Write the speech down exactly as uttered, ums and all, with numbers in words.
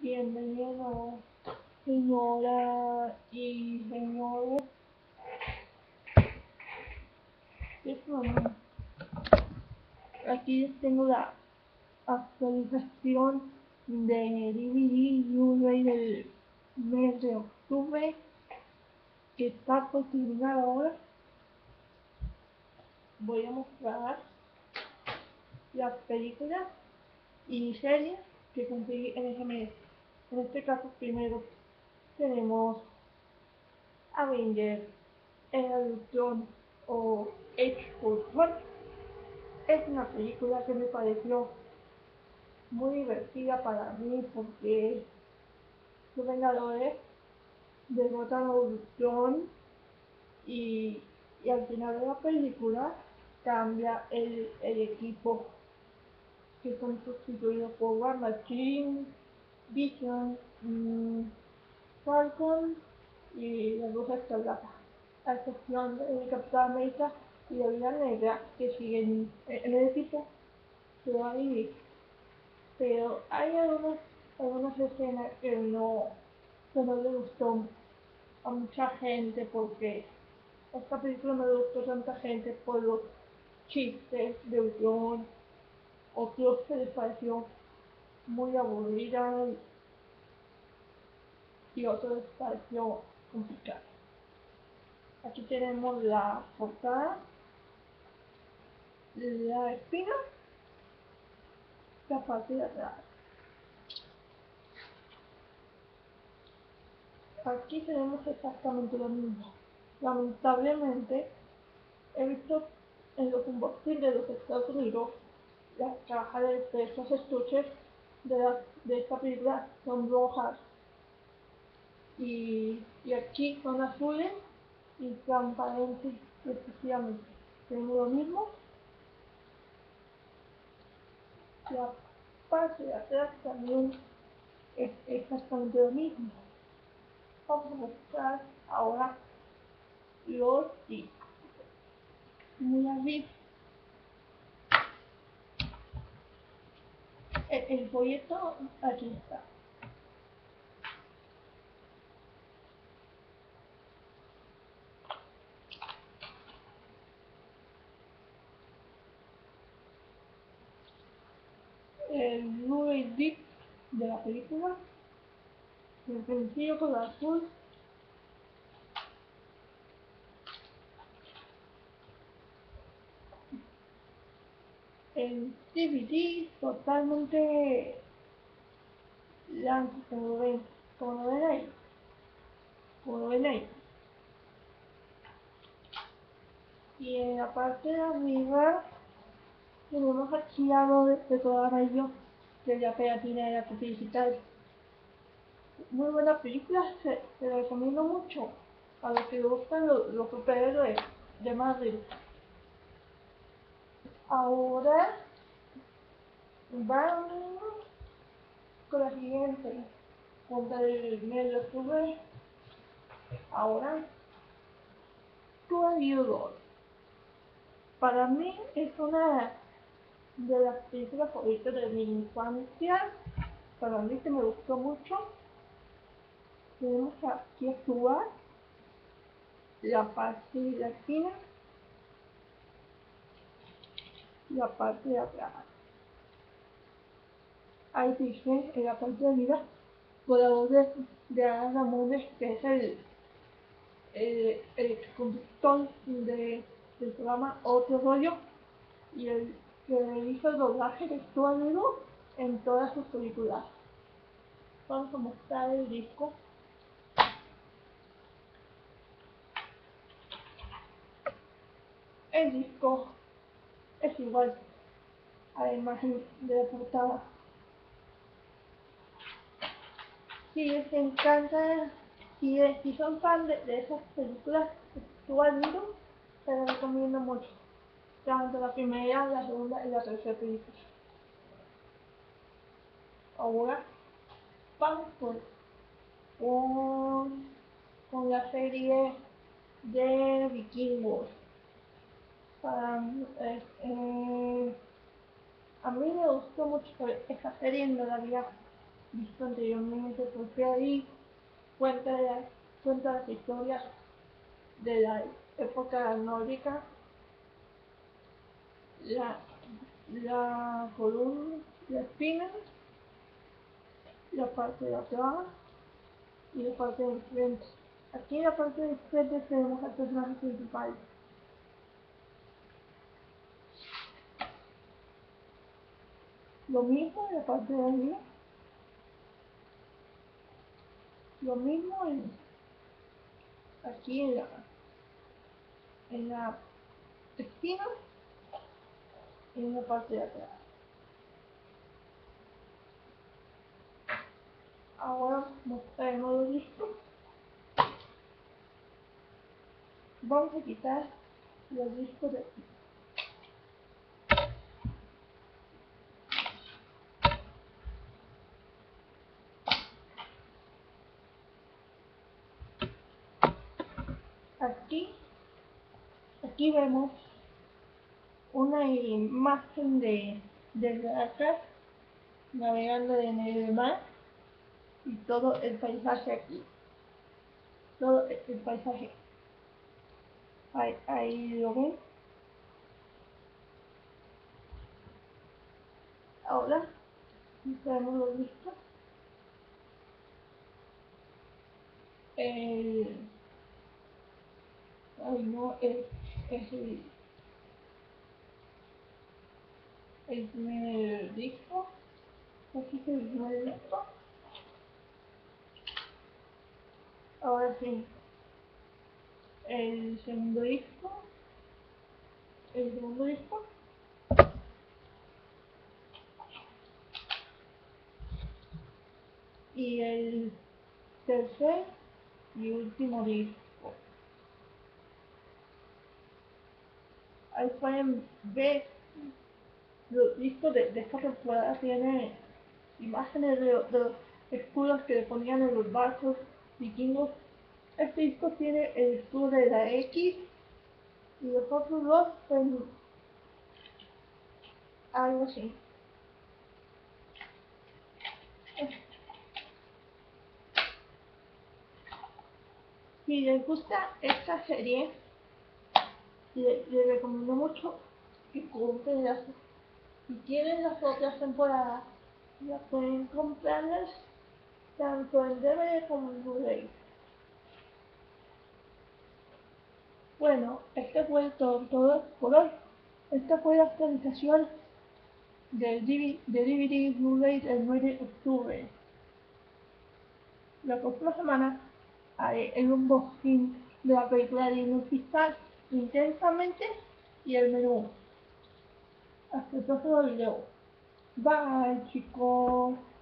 Bienvenido, señora y señores. Aquí les tengo la actualización de D V D Blu-ray del mes de octubre, que está por terminar ahora. Voy a mostrar las películas y series que conseguí en ese mes. En este caso, primero tenemos Avengers, Era de Ultron o Age of Ultron. Es una película que me pareció muy divertida para mí porque los Vengadores derrotan a Ultron y, y al final de la película cambia el, el equipo, que son sustituidos por War Machine, Vision, mmm, Falcon y la Bruja Escarlata, a excepción de Capitán América y la Viuda Negra, que siguen en el equipo, se va a vivir. Pero hay algunas, algunas escenas que no, que no le gustó a mucha gente, porque esta película no le gustó a tanta gente por los chistes de Ultron, otros que les pareció muy aburrida y otros les pareció complicada. Aquí tenemos la portada, la espina, la parte de atrás. Aquí tenemos exactamente lo mismo. Lamentablemente, he visto en los unboxings de los Estados Unidos las cajas de, de estos estuches de, la, de esta película son rojas y, y aquí son azules y transparentes excesivamente. Tenemos lo mismo. La parte de atrás también es exactamente lo mismo. Vamos a buscar ahora los discos. Muy arriba. El, el folleto aquí está. El Blu-ray disc de la película, el sencillo color azul, el D V D totalmente blanco, como lo ven, como lo ven ahí, como lo ven ahí. Y en la parte de arriba tenemos aquí algo de, de color amarillo de la pegatina de la copia digital. Muy buena película, se, se la recomiendo mucho a los que les gustan los, los superhéroes de Marvel. Ahora vamos con la siguiente, contra el mes de octubre. Ahora, Gladiador. Para mí es una de las películas favoritas de mi infancia. Para mí que me gustó mucho. Tenemos aquí a Stuart, la parte de la esquina, la parte de atrás. Ahí dice en la parte de arriba, por la voz de, de Ana Ramones, que es el, el, el conductor de, del programa Otro Rollo, y el que hizo el doblaje de Stuart Little en todas sus películas. Vamos a mostrar el disco. El disco es igual a la imagen de la portada. Si les encanta, si, si son fan de, de esas películas, Stuart Little, te las recomiendo mucho. Tanto la primera, la segunda y la tercera película. Ahora vamos con, con, con la serie de Vikingos. Para, eh, eh, a mí me gustó mucho esta serie, no la había visto anteriormente, porque ahí cuenta, cuenta las historias de la época nórdica, la, la columna, la espina, la parte de atrás y la parte del frente. Aquí en la parte del frente tenemos al personaje principal. Lo mismo en la parte de arriba, lo mismo en, aquí en la, en la espina y en la parte de atrás. Ahora mostraremos los discos. Vamos a quitar los discos de aquí. Aquí, aquí vemos una imagen de, de Caracas navegando en el mar y todo el paisaje aquí. Todo el paisaje. Ahí, ahí lo ven. Ahora, tenemos los discos. El, ay no, es, es el, el primer disco. Aquí es el primer disco. Ahora sí, el segundo disco. El segundo disco. Y el tercer y último disco. Ahí pueden ver los discos de, de esta temporada. Tiene imágenes de, de los escudos que le ponían en los barcos vikingos. Este disco tiene el escudo de la X y los otros dos en algo así. Si les gusta esta serie, les le recomiendo mucho que compren las. Si tienen las otras temporadas, ya pueden comprarlas tanto en D V D como en Blu-ray. Bueno, este fue todo, todo por hoy. Esta fue la actualización del D V D Blu-ray del nueve de octubre. La próxima semana haré el unboxing de la película de Inuspistal Intensamente y el menú. Hasta el próximo video. Bye, chicos.